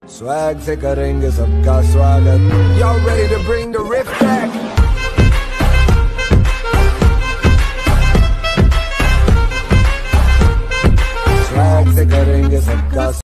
Swag से करेंगे सबका स्वागत। Y'all ready to bring the riff back? Swag से करेंगे सबका